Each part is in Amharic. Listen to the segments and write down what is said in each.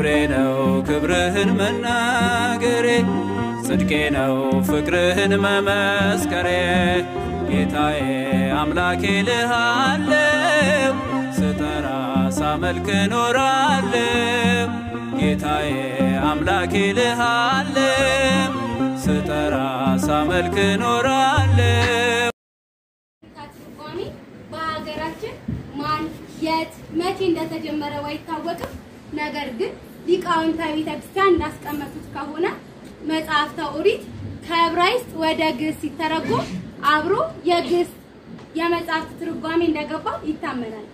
ክብሬ ነው ክብርህን መናገሬ ጽድቄ ነው ፍቅርህን መመስከሬ ጌታዬ አምላኬ ልሃለው ስጠራ ሳመልክ ኖራለው ጌታዬ አምላኬ ልሃለው ስጠራ ሳመልክ ኖራለው ታጥቋሚ በአገራችን ማን የት መቼ እንደተጀመረ ባይታወቅም ነገር ግን ሊቃውንተ ቤተክርስቲያን እንዳስቀመጡት ከሆነ መጽሐፍተ ኦሪት ከዕብራይስጥ ወደ ግዕዝ ሲተረጎም አብሮ የግዕዝ የመጽሐፍት ትርጓሜ እንደገባ ይታመናል።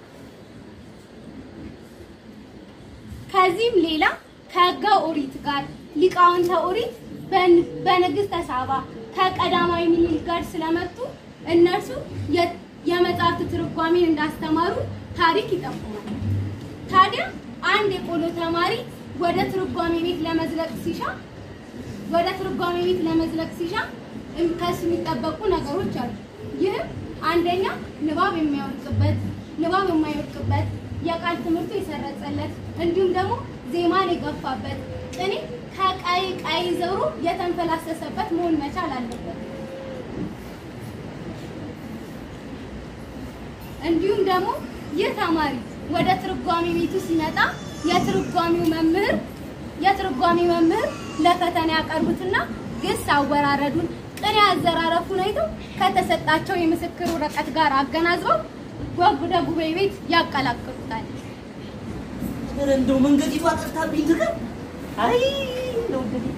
ከዚህም ሌላ ከሕገ ኦሪት ጋር ሊቃውንተ ኦሪት በንግሥተ ሳባ ከቀዳማዊ ምኒልክ ጋር ስለመጡ እነርሱ የመጽሐፍት ትርጓሜን እንዳስተማሩ ታሪክ ይጠቁማል። ታዲያ አንድ የቆሎ ተማሪ ወደ ትርጓሜ ቤት ለመዝለቅ ሲሻ ከሱ የሚጠበቁ ነገሮች አሉ። ይህም አንደኛ ንባብ የማይወድቅበት የቃል ትምህርቱ የሰረጸለት እንዲሁም ደግሞ ዜማን የገፋበት ቅኔ ከቀይ ዘሩ የተንፈላሰሰበት መሆን መቻል አለበት። እንዲሁም ደግሞ ይህ ተማሪ ወደ ትርጓሜ ቤቱ ሲመጣ የትርጓሜው መምህር ለፈተና ያቀርቡትና ግስ አወራረዱን ቅኔ አዘራረፉን አይተው ከተሰጣቸው የምስክር ወረቀት ጋር አገናዝበው ወደ ጉባኤ ቤት ያቀላቅሉታል። እንደው መንገዲቷ ጠፍታብኝ ትከም አይ ነው እንግዲህ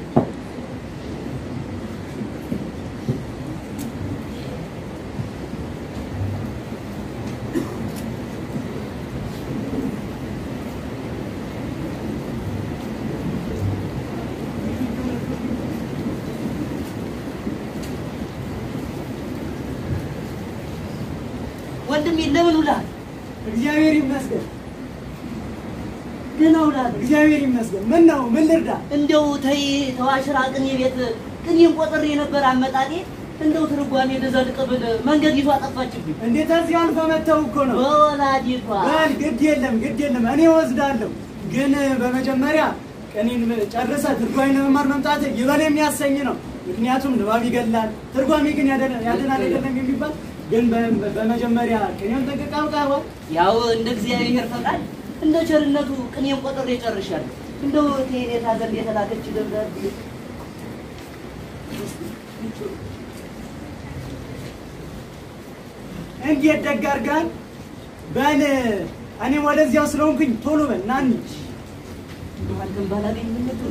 ወንድሜ ለምን ውላል? እግዚአብሔር ይመስገን። ደህና ውላል? እግዚአብሔር ይመስገን። ምን ነው ምን ልርዳ? እንደው ተዋሽራ ቅኔ ቤት ቅኔን ቆጥሬ ነበር አመጣጤ እንደው ትርጓሜ ልዘልቅ ብል መንገዲቷ ጠፋችብኝ። እንዴት እዚህ አልፈ መተው እኮ ነው ወላዲቷ። በል ግድ የለም እኔ ወስዳለሁ። ግን በመጀመሪያ ቅኔን ጨርሰ ትርጓሜ ለመማር መምጣት ይበል የሚያሰኝ ነው። ምክንያቱም ንባብ ይገላል፣ ትርጓሜ ግን ያድናል አይደለም የሚባል ግን በመጀመሪያ ቅኔን ተቀቃውቃው ያው እንደ እግዚአብሔር ፈቃድ እንደ ቸርነቱ ቅኔን ቆጥሬ ጨርሻለሁ። እንደው ከኔታ ዘንድ የተላከች ደብዳቤ እንዴት ደግ አድርጋል። በል እኔ ወደዚያው ስለሆንኩኝ ቶሎ በል ና እንሂድ። አንተም ባላገኝ ምን ነበር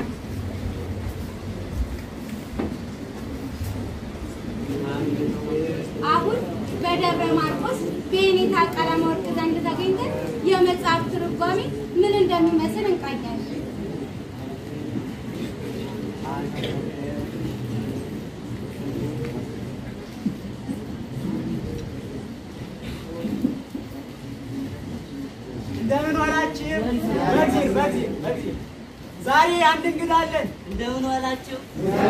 አሁን በደብረ ማርቆስ በኔታ ቀለመወርቅ ዘንድ ተገኝተን የመጽሐፍ ትርጓሜ ምን እንደሚመስል እንቃኛለን። እንደምን ዋላችሁ? በዚህ ዛሬ አንድ እንግዳ አለን። እንደምን ዋላችሁ?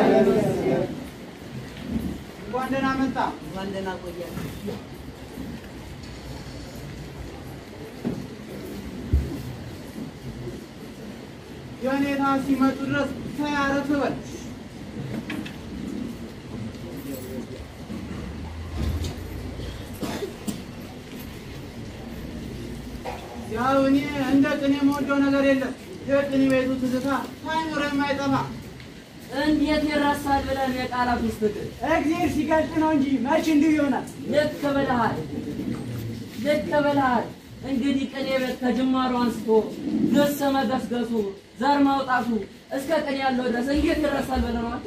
እንኳን ደህና መጣ። እንኳን ደህና ቆያችሁ። የኔታ ሲመጡ ድረስ ተያረፍ በል። ያው እኔ እንደ ቅኔ የምወደው ነገር የለም። የቅኔ ቤቱ ትዝታ ሳይኖር የማይጠፋ እንዴት ይረሳል ብለን የቃላት ውስጥ እግዚአብሔር ሲገልጥ ነው እንጂ መቼ እንዲሁ ይሆናል። ልክ ብለሃል። እንግዲህ ቅኔ ቤት ከጅማሩ አንስቶ ግስ መገስገሱ ዘር ማውጣቱ እስከ ቅኔ ያለው ድረስ እንዴት ይረሳል ብለናል።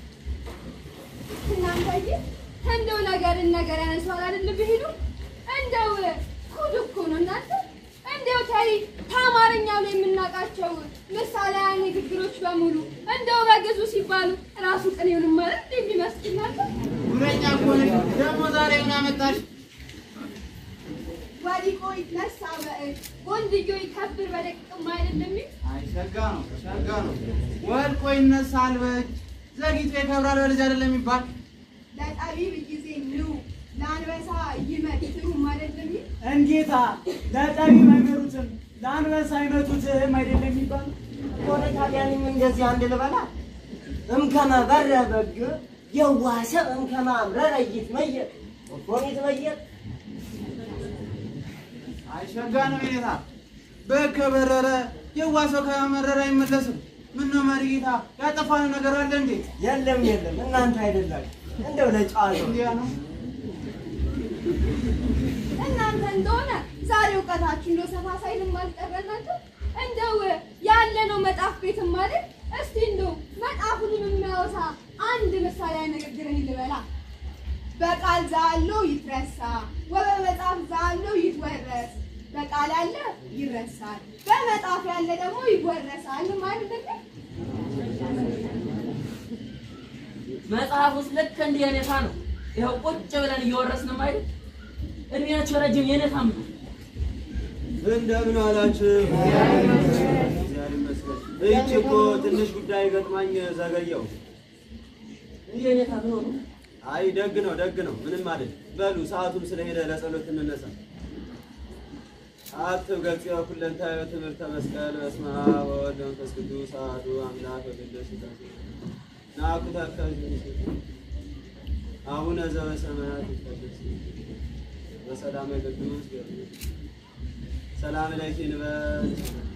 እናንተዬ እንደው ነገር ያነሳዋል አይደል ቢሄዱ እንደው ኩድ እኮ ነው እናንተ እንደው ከአማርኛው ላይ የምናውቃቸው ምሳሌያዊ ንግግሮች በሙሉ እንደው በግዙ ሲባሉ ራሱ ቅኔውን ማለት እንደሚመስልናል። ጉረኛ እኮ ነሽ። ደግሞ ዛሬ ምን አመጣሽ? ወዲቆ ይነሳ በእጅ ወንድዮ ይከብር በደቅም አይደለም። አይ ሸጋ ነው። ወድቆ ይነሳል በእጅ ዘግይቶ ይከብራል በልጅ አይደለም የሚባል ለጠቢብ ጊዜ ነው ለአንበሳ ይመትሩ አይደለም። እንጌታ ለጠቢብ አይመሩትም ለአንበሳ አይመቱትም አይደለም የሚባል ታዲያንም እንደዚህ አንድ ልበላ እምከመ በረ በግ የዋሰ እምከመ አምረረ ይትመየጥ ወፎን ይትመየጥ አይሸጋ ነው ጌታ በከበረረ የዋሰው ከመረረ አይመለስም። ምን ነው መሪጌታ ያጠፋነው ነገር አለ እንዴ? የለም እናንተ አይደላችሁ እንደው ለጫዋታው እንዲያ ነው። እናንተ እንደሆነ ዛሬ እውቀታችሁ እንደው ሰፋ ሳይልም አልቀረላችሁ እንደው ያለነው መጣፍ ቤትም ማለት እስቲ እንደው መጣፉንም የሚያወሳ አንድ ምሳሌ ንግግርን ይልበላ። በቃል ዛሎ ይትረሳ ወበመጣፍ ዛሎ ይትወረስ። በቃል ያለ ይረሳል፣ በመጣፍ ያለ ደግሞ ይወረሳል ማለት ነው። መጽሐፍ ውስጥ ልክ እንደ የኔታ ነው። ይኸው ቁጭ ብለን እየወረስን ማለት እድሜያቸው ረጅም የኔታም ነው። እንደምን አላችሁ? እግዚአብሔር ይመስገን። እቺ እኮ ትንሽ ጉዳይ ገጥማኝ ዘገየው። እንደ የኔታ ነው። አይ ደግ ነው ምንም አይደል። በሉ ሰዓቱም ስለሄደ ለጸሎት እንነሳ። አጥብ ገጽዮ ኩለንታዮ ትምህርተ መስቀል በስመ አብ ወወልድ ወመንፈስ ቅዱስ አሐዱ አምላክ ወቅዱስ ሥላሴ ናኩተከ አቡነ ዘበሰማያት ይትቀደስ በሰላም ቅዱስ ገብርኤል ሰላም ለኪ ንበል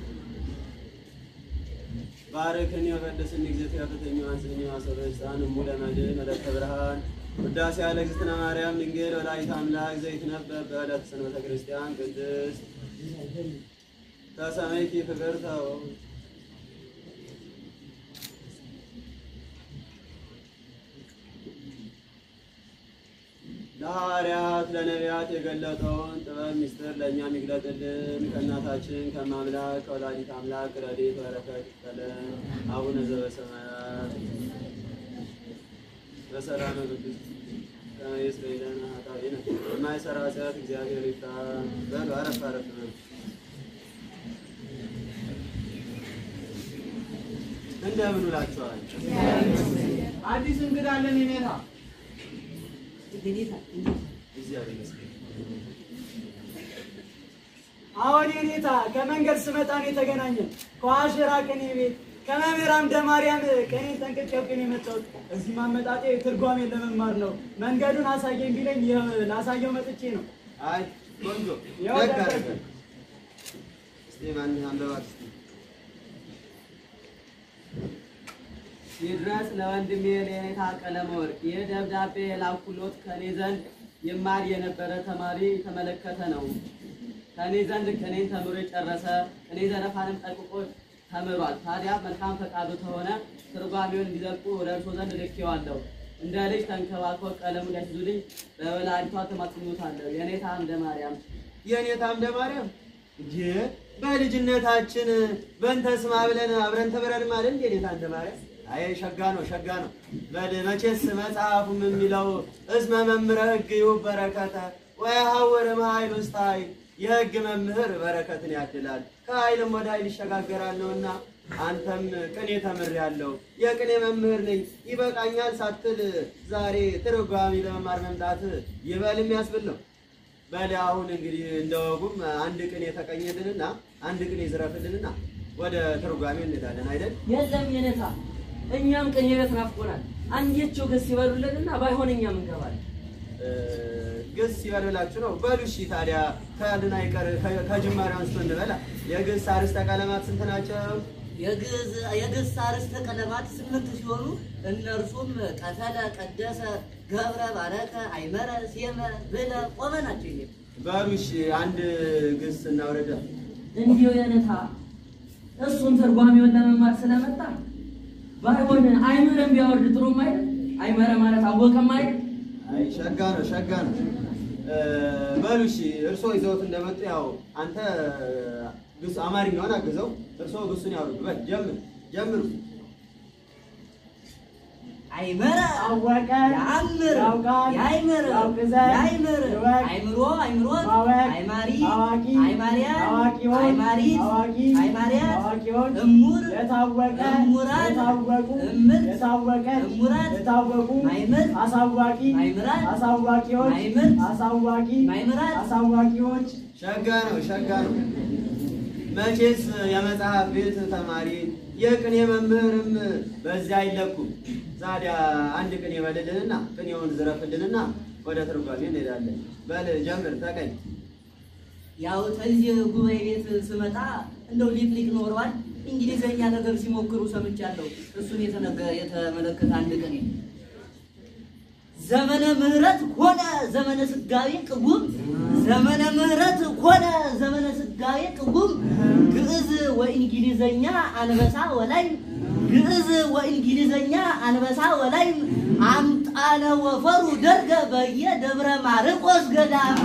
ባረከኒ ወቀድስኒ እግዚአብሔር ያፈተኝ አንስኝ ማሰረስታን ሙለ መድን ወለተ ብርሃን ውዳሴ ያለ እግዝእትነ ማርያም ድንግል ወላዲተ አምላክ ዘይትነበብ በዕለተ ሰንበተ ክርስቲያን ቅድስት ተሰመይኪ ፍቅርተ ለሐዋርያት ለነቢያት የገለጠውን ጥበብ ምስጢር ለእኛም ይግለጥልን። ከእናታችን ከማምላክ ከወላዲተ አምላክ ረድኤት በረከት ይክፈለን። አቡነ ዘበሰማያት በሰላም ቅዱስ ይስረይለን ኃጣውኢነ የማይሰራ ኃጢአት እግዚአብሔር ይፍታ። በሉ አረፍ በሉ። እንደምን ውላችኋል? አዲስ እንግዳ አለን የኔታ እግዚአብሔር ይመስገን። አሁን የኔታ ከመንገድ ስመጣ ነው የተገናኘን። ከዋሽራ ቅኔ ቤት ከመምህራን ደማርያም ቅኔን ጠንቅቄው ቅኔ የመጣሁት እዚህ ማመጣጤ ትርጓሜን ለመማር ነው። መንገዱን አሳየኝ ቢለኝ ላሳየው መጥቼ ነው። አይ ቆንጆ ደግ አደረገ። እስቲ ማን አንበባት እስቲ ይድረስ ለወንድሜ ለኔታ ቀለመወርቅ ይህ ደብዳቤ የላኩሎት ከኔ ዘንድ ይማር የነበረ ተማሪ የተመለከተ ነው። ከኔ ዘንድ ቅኔን ተምሮ የጨረሰ ቅኔ ዘረፋንም ጠንቅቆ ተምሯል። ታዲያ መልካም ፈቃዱ ከሆነ ትርጓሜውን እንዲዘልቁ ወደ እርሶ ዘንድ ልኬዋለሁ። እንደ ልጅ ተንከባክበው ቀለሙን ያስይዙልኝ በወላዲቷ ተማጽኖታለሁ። የኔታ አምደ ማርያም እንጂ በልጅነታችን በእንተ ስማ ብለን አብረን ተበረድን ማለት እንዴ የኔታ አምደ ማርያም? አይ ሸጋ ነው በል መቼስ መጽሐፉም የሚለው እስመ መምህረ ሕግ ይሁብ በረከተ ወየሐውር እምኃይል ውስተ ኃይል የሕግ መምህር በረከትን ያድላል ከኃይልም ወደ ኃይል ይሸጋገራል ነውና አንተም ቅኔ ተምሬአለሁ የቅኔ መምህር ነኝ ይበቃኛል ሳትል ዛሬ ትርጓሜ ለመማር መምጣት ይበልም ያስብል ነው። በል አሁን እንግዲህ እንደወጉም አንድ ቅኔ ተቀኘልንና አንድ ቅኔ ዝረፍልንና ወደ ትርጓሜ እንሄዳለን አይደል? የለም የኔታ እኛም ቅኔ ቤት ናፍቆናል። አንዴቸው ግስ ይበሉልንና ባይሆን እኛም እንገባለን። ግስ ይበሉላችሁ ነው። በሉ እሺ ታዲያ ከአንድና ይቀር ከጅማሬው አንስቶ እንበላ። የግስ አርዕስተ ቀለማት ስንት ናቸው? የግስ አርዕስተ ቀለማት 8 ሲሆኑ እነርሱም ቀተለ፣ ቀደሰ፣ ገብረ፣ ባረከ፣ አይመረ፣ ሴመ፣ ብለ፣ ቆመ ናቸው። ይሄ በሉ እሺ አንድ ግስ እናውረዳ። እንዲሁ የኔታ እሱን ትርጓሜውን ለመማር ስለመጣ ባይሆን አይመረም ቢያወርድ ጥሩም አይደል? አይመረ ማለት አወቀም አይደል? አይ ሸጋ ነው። በሉ እሺ እርስዎ ይዘውት እንደመጡ ያው አንተ ግስ አማርኛውን አግዘው እርስዎ ግሱን ያወርዱ። በል ጀምሩ። አይመረ አወቀ ያምር ያውቃል ያይመር ያውቅዘ ያይመር ይወቅ አይምሮ ማወቅ አይማሪ አዋቂ አይማሪያ አዋቂዎች አይማሪ አዋቂ አይማሪያ አዋቂዎች እሙር የታወቀ እሙራን የታወቁ እምር የታወቀ እሙራን የታወቁ ማይምር አሳዋቂ ማይምራን አሳዋቂዎች ማይምር አሳዋቂ ማይምራን አሳዋቂዎች ሸጋ ነው። መቼስ የመጽሐፍ ቤት ተማሪ የቅኔ መምህርም በዚያ አይለኩም። ዛዲያ አንድ ቅኔ በልልንና ቅኔውን ዝረፍልንና ወደ ትርጓሜ እንሄዳለን። በል ጀምር ተቀኝ። ያው ተዚህ ጉባኤ ቤት ስመጣ እንደው ሊቅ ኖሯል እንግሊዘኛ ነገር ሲሞክሩ ሰምቻለሁ። እሱን የተመለከተ አንድ ቀን ዘመነ ምህረት ሆነ ዘመነ ስጋዌ ቅቡም ዘመነ ምህረት ሆነ ዘመነ ስጋዌ ቅቡም ግዕዝ ወእንግሊዘኛ አንበሳ ወላይ ግዕዝ ወእንግሊዘኛ አንበሳ ወላይ አምጣነ ወፈሩ ደርገ በየደብረ ማርቆስ ገዳም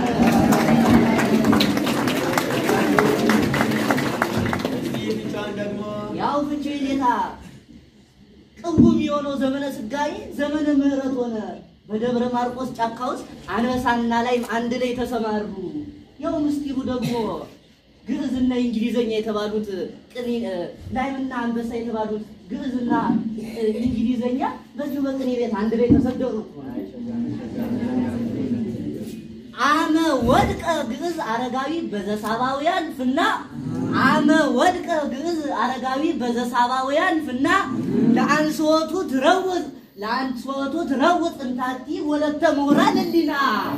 ያው ፍቼ ሌታ ቅቡም የሆነው ዘመነ ስጋዌ ዘመነ ምህረት ሆነ በደብረ ማርቆስ ጫካ ውስጥ አንበሳና ላይም አንድ ላይ ተሰማሩ። ያው ምስጢሩ ደግሞ ግዕዝና እንግሊዘኛ የተባሉት ቅኔ ላይምና አንበሳ የተባሉት ግዕዝና እንግሊዘኛ በዚህ በቅኔ ቤት አንድ ላይ ተሰደሩ። አመ ወድቀ ግዕዝ አረጋዊ በዘሳባውያን ፍና አመ ወድቀ ግዕዝ አረጋዊ በዘሳባውያን ፍና ለአንስወቱ ትረውጥ ለአንስወቱ ትረውጥ እንታቲ ወለተ ምሁራን እንዲና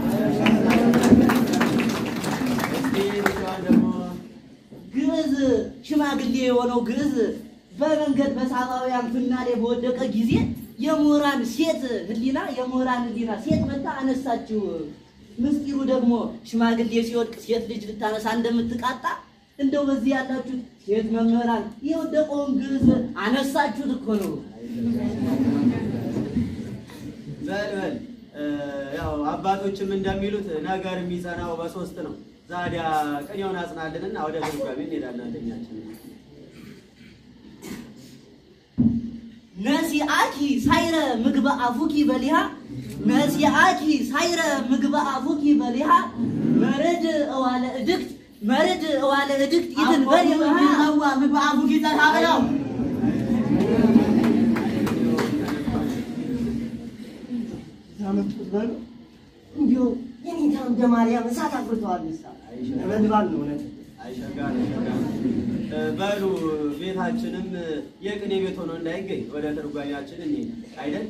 ግዕዝ ሽማግሌ የሆነው ግዕዝ በመንገድ በሳባውያን ፍና ላይ በወደቀ ጊዜ የምሁራን ሴት ህሊና ሴት መጣ አነሳችው። ምስጢሩ ደግሞ ሽማግሌ ሲወድቅ ሴት ልጅ ልታነሳ እንደምትቃጣ እንደው በዚህ ያላችሁ ሴት መምህራን የወደቀውን ግዕዝ አነሳችሁት እኮ ነው። በል ያው አባቶችም እንደሚሉት ነገር የሚጸናው በሶስት ነው። ዛዲያ ቅኔውን አጽናልንና ወደ ትርጓሜ እንሄዳለን። አንደኛችን ነሲአኪ ሳይረ ምግበ አፉኪ በሊሃ ነሲአኪ ሳይረ ምግበ አፉኪ በሊሃ መርድ እዋለ እድክት ይትን በሊሃ ምግበ አፉኪ ተታበለው ያመጡት በሉ እንዲሁ የኔታም ደማርያም እሳት አፍርተዋል። ለበልባል ነው ማለት አይሸጋር በሉ ቤታችንም የቅኔ ቤት ሆኖ እንዳይገኝ ወደ ትርጓሜያችን እንሂድ አይደል?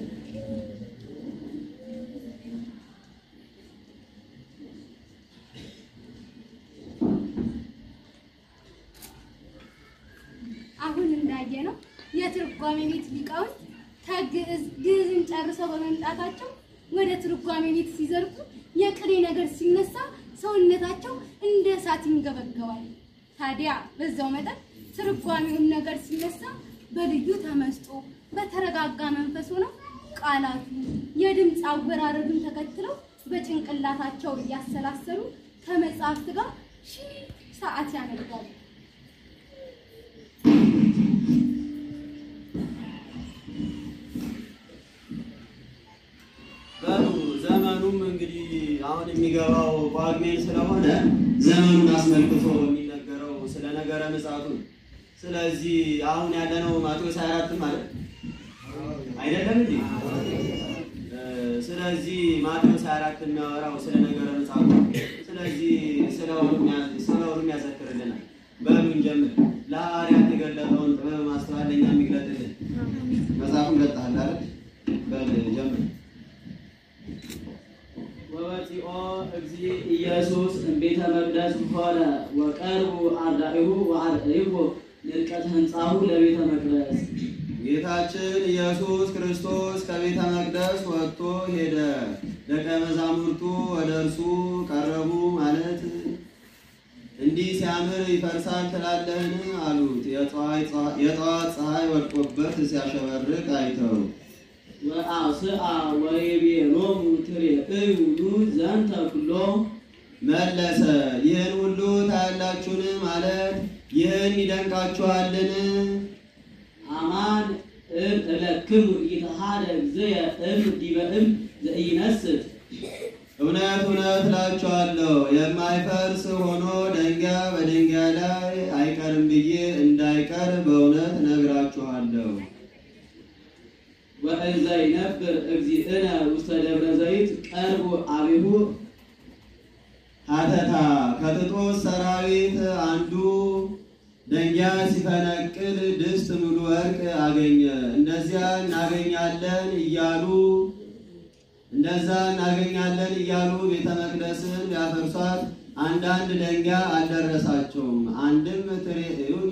አሁን እንዳየነው የትርጓሜ ቤት ሊቃውንት ግዕዝን ጨርሰው በመምጣታቸው ወደ ትርጓሜ ቤት ሲዘርፉ የቅኔ ነገር ሲነሳ ሰውነታቸው እንደ እሳት ይንገበገባል። ታዲያ በዛው መጠን ትርጓሜውን ነገር ሲነሳ በልዩ ተመስጦ በተረጋጋ መንፈስ ሆነው ቃላቱ የድምፅ አወራረዱን ተከትለው በጭንቅላታቸው እያሰላሰሉ ከመጽሐፍት ጋር ሺህ ሰዓት ያነጋሉ። ዘመኑም እንግዲህ አሁን የሚገባው ጳጉሜ ስለሆነ ዘመኑን አስመልክቶ የሚነገረው ስለ ነገረ ምጽአቱ። ስለዚህ አሁን ያለነው ማቴዎስ 24 ማለት አይደለም እንዴ? ስለዚህ ማቴዎስ 24 የሚያወራው ስለ ነገረ ምጽአቱ። ስለዚህ ስለውንም ያዘክርልናል። በሉ እንጀምር። ለሐዋርያት የተገለጠውን ጥበብ ማስተዋል ለእኛ የሚገለጥልን መጽሐፉን ገጣል አይደል? በል ጀምር። ወወፂኦ እግዚእ ኢየሱስ እምቤተ መቅደስ ሆረ ወቀርቡ አርዳኢሁ ወአርዳኢሁ ንልቀት ህንጻሁ ለቤተ መቅደስ። ጌታችን ኢየሱስ ክርስቶስ ከቤተ መቅደስ ወጥቶ ሄደ። ደቀ መዛሙርቱ ወደ እርሱ ቀረቡ። ማለት እንዲህ ሲያምር ይፈርሳል ትላለህን አሉት። የጠዋት ፀሐይ ወድቆበት ሲያሸበርቅ አይተው ወአስአ ወይቤሎሙ ትሬእዩ ዘንተ ኩሎ መለሰ፣ ይህን ሁሉ ታያላችሁን? ማለት ይህን ይደንቃችኋልን? አማን እለክሙ ኢተሃደግ ዘየ ዲበ ዘኢነስት እውነት እውነት እላችኋለሁ የማይፈርስ ሆኖ ድንጋይ በድንጋይ ላይ አይቀርም ብዬ እንዳይቀር በእውነት እነግራችኋለሁ። ወእንዘ ይነብር እግዚእነ ውስተ ደብረ ዘይት ቀርቡ አቢሁ ሀተታ ከጥጦስ ሰራዊት አንዱ ደንጊያ ሲፈነቅል ድስት ሙሉ ወርቅ አገኘ። እንደዛ እናገኛለን እያሉ ቤተ መቅደስን ቢያፈርሷት አንዳንድ ደንጊያ አልደረሳቸውም። አንድም ትሬእዩኒ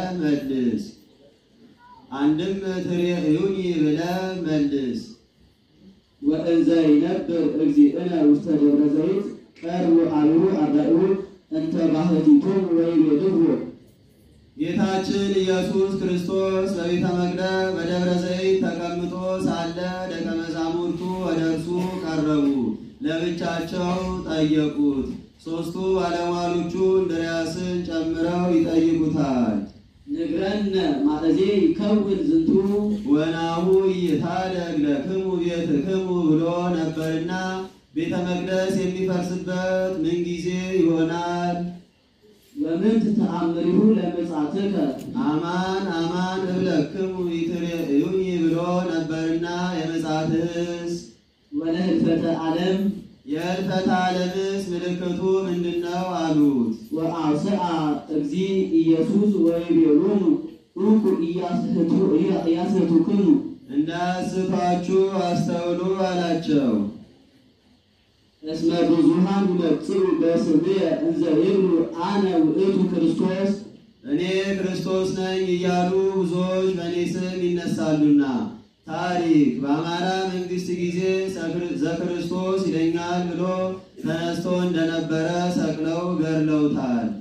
ብለህ መልስ። ወእንዘ ይነብር እግዚእነ ውስተ ደብረ ዘይት ቀርቡ አብሩ አርዳኡ እንተ ባህቲቱም ወይቤልዎ። ጌታችን ኢየሱስ ክርስቶስ በቤተ መቅደስ በደብረ ዘይት ተቀምጦ ሳለ ደቀ መዛሙርቱ ወደ እርሱ ቀረቡ፣ ለብቻቸው ጠየቁት። ሦስቱ ባለሟሎቹ እንድርያስን ጨምረው ይጠይቁታል። ንግረነ ማእዜ ይከውን ዝንቱ ወናሁ ይታደግ ለክሙ ቤትክሙ ብሎ ነበርና ቤተ መቅደስ የሚፈርስበት ምን ጊዜ ይሆናል? ወምንት ተአምሪሁ ለምጽአትከ አማን አማን እብለክሙ ይትሬእዩኒ ብሎ ነበርና የምጽአትህስ ወለህልፈተ ዓለም የህልፈተ ዓለምስ ምልክቱ ምንድነው አሉት። ወአውስአ እግዚ ኢየሱስ ወይቤሎሙ ሩቁ ኢያስሕቱክሙ እንዳያስቷችሁ አስተውሉ አላቸው። እስመ ብዙኃን ይመጽኡ በስምየ እንዘ ይብሉ አነ ውእቱ ክርስቶስ እኔ ክርስቶስ ነኝ እያሉ ብዙዎች በእኔ ስም ይነሳሉና። ታሪክ በአማራ መንግስት ጊዜ ዘክርስቶስ ይለኛል ብሎ ተነስቶ እንደነበረ ሰቅለው ገድለውታል።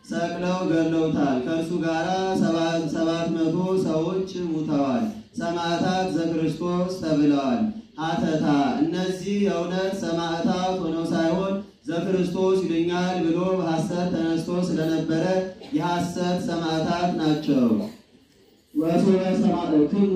ከእርሱ ጋር 700 ሰዎች ሙተዋል። ሰማዕታት ዘክርስቶስ ተብለዋል። ሀተታ እነዚህ የእውነት ሰማዕታት ሆነው ሳይሆን ዘክርስቶስ ይለኛል ብሎ በሐሰት ተነስቶ ስለነበረ የሐሰት ሰማዕታት ናቸው። ወሶበ ሰማዕክሙ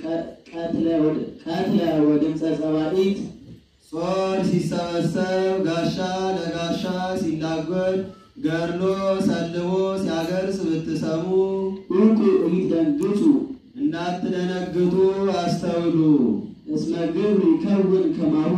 ቀትለ ወድምፀ ጸባኢት ጾር ሲሰበሰብ ጋሻ ለጋሻ ሲላጎድ ገድሎ ሰልቦ ሲያገርስ ብትሰሙ ሩቁ ኢትደንግጹ እንዳትደነግጡ አስተውሉ። እስመ ግብር ይከውን ከማሁ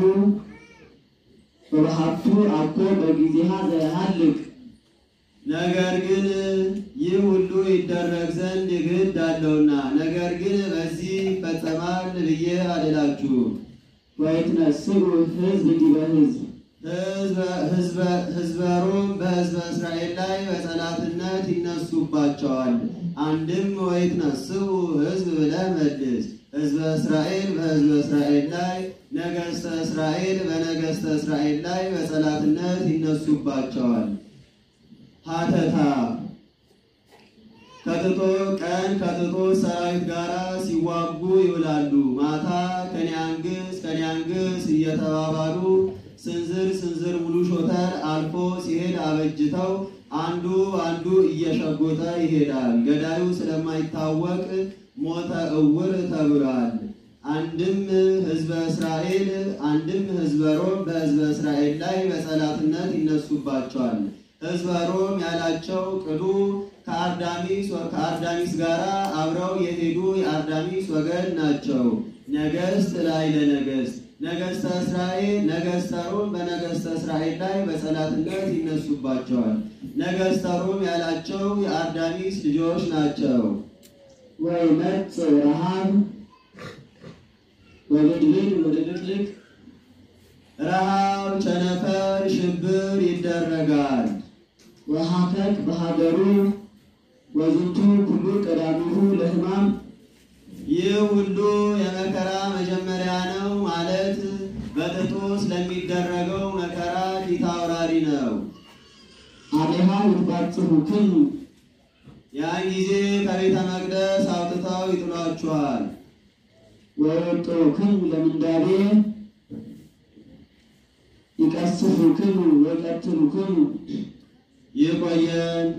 በባህቱ አኮ በጊዜሃ ዘያሃልቅ ነገር ግን ይህ ሁሉ ይደረግ ዘንድ ግድ አለውና፣ ነገር ግን በዚህ ይፈጸማል ብዬ አልላችሁም። ወይትነስኡ ሕዝብ ዲበ ሕዝብ ሕዝበ ሮም በሕዝበ እስራኤል ላይ በጠላትነት ይነሱባቸዋል። አንድም ወይትነስኡ ሕዝብ ብለህ መልስ። ሕዝበ እስራኤል በሕዝበ እስራኤል ላይ፣ ነገሥተ እስራኤል በነገሥተ እስራኤል ላይ በጠላትነት ይነሱባቸዋል። ሀተታ ቀን ከጥጦስ ሰራዊት ጋር ሲዋጉ ይውላሉ። ማታ ከኒያንግስ እየተባባሉ ስንዝር ሙሉ ሾተል አልፎ ሲሄድ አበጅተው አንዱ እየሸጎጠ ይሄዳል። ገዳዩ ስለማይታወቅ ሞተ እውር ተብሏል። አንድም ሕዝበ እስራኤል አንድም ሕዝበ ሮም በሕዝበ እስራኤል ላይ በጠላትነት ይነሱባቸዋል። ሕዝበ ሮም ያላቸው ቅሉ ከአርዳሚስ ጋር አብረው የሄዱ የአርዳሚስ ወገን ናቸው። ነገሥት ላይ ለነገሥት ነገሥተ እስራኤል ነገሥተ ሮም በነገሥተ እስራኤል ላይ በጠላትነት ይነሱባቸዋል። ነገሥተ ሮም ያላቸው የአርዳሚስ ልጆች ናቸው። ወይመጽእ ረሃብ ወድልድልቅ ረሃብ፣ ቸነፈር፣ ሽብር ይደረጋል። ወሀከክ በሀገሩ ወዝንቱ ኩሉ ቀዳሚሁ ለሕማም ይህ ሁሉ የመከራ መጀመሪያ ነው ማለት በጥጦስ ለሚደረገው መከራ ፊት አውራሪ ነው። አዴሃ ይትባጽሑክሙ ያን ጊዜ ከቤተ መቅደስ አውጥተው ይጥሏችኋል። ወይወጥኡክሙ ለምንዳቤ ይቀስፉክሙ ወይቀትሉክሙ። ይቆየን።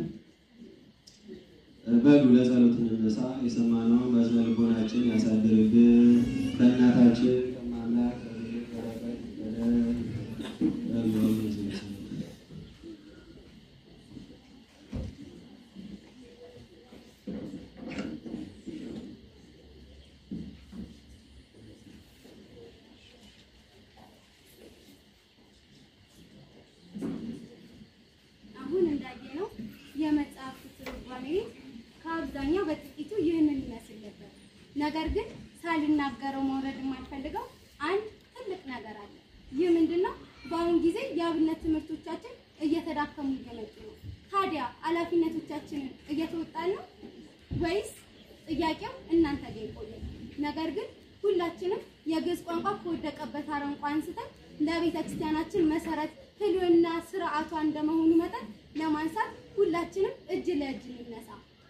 በሉ ለጸሎት እንነሳ። የሰማነውን በሕዝነ ልቦናችን ያሳድርብን። ከእናታችን ከማምላክ በረከት አሁን እንዳየነው የመጽሐፍ ትርጓሜ ነገር ግን ሳልናገረው መውረድ የማልፈልገው አንድ ትልቅ ነገር አለ። ይህ ምንድነው? በአሁን ጊዜ የአብነት ትምህርቶቻችን እየተዳከሙ እየመጡ ነው። ታዲያ ኃላፊነቶቻችንን እየተወጣን ነው ወይስ? ጥያቄው እናንተ ጋር ይቆያል። ነገር ግን ሁላችንም የግዕዝ ቋንቋ ከወደቀበት አረንቋ አንስተን ለቤተ ክርስቲያናችን መሰረት ህልውና ስርዓቷ እንደመሆኑ መጠን ለማንሳት ሁላችንም እጅ ለእጅ እንነሳ።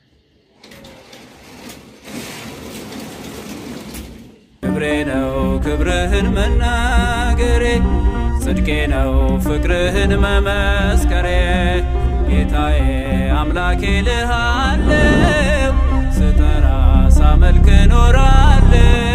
ክብሬ ነው ክብርህን መናገሬ ጽድቄ ነው ፍቅርህን መመስከሬ ጌታዬ አምላኬ ልሃለው ስጠራ ሳመልክ ኖራለው